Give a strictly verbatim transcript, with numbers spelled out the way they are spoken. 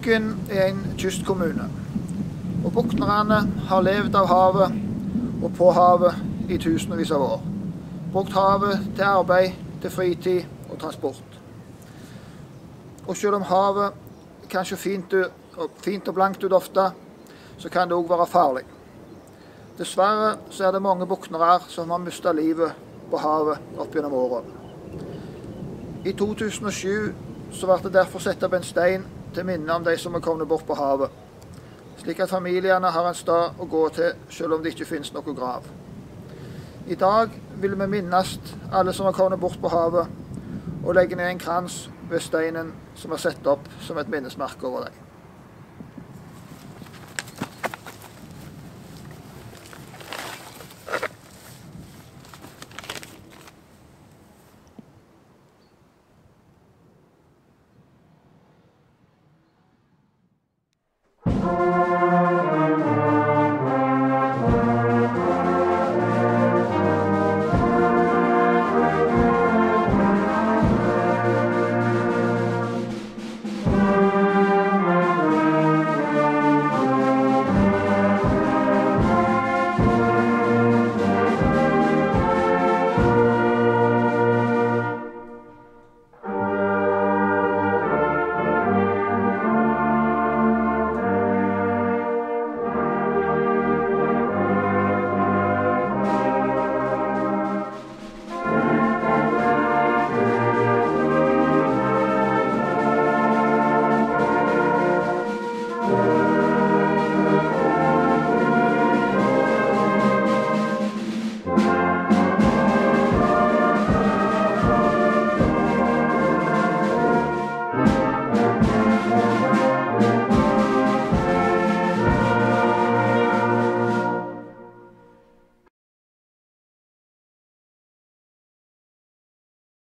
Bokn er en kystkommune, og boknerne har levd av havet og på havet i tusenvis av år. Brukt havet til arbeid, til fritid og transport. Og selv om havet kanskje fint, fint og blankt ut ofte, så kan det også være farlig. Dessverre så er det mange boknere som har mistet livet på havet opp gjennom årene. I to tusen og sju så ble det derfor satt opp en stein til minne om de som er kommet bort på havet, slik at familiene har en sted å gå til selv om det ikke finnes noe grav. I dag vil vi minnes alle som har kommet bort på havet, og legge ned en krans ved steinen som er satt opp som et minnesmerke over dem.